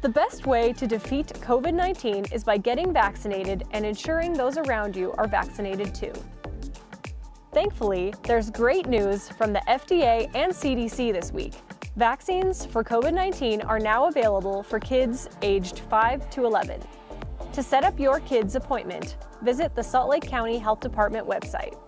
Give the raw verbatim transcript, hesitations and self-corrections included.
The best way to defeat COVID nineteen is by getting vaccinated and ensuring those around you are vaccinated too. Thankfully, there's great news from the F D A and C D C this week. Vaccines for COVID nineteen are now available for kids aged five to eleven. To set up your kid's appointment, visit the Salt Lake County Health Department website.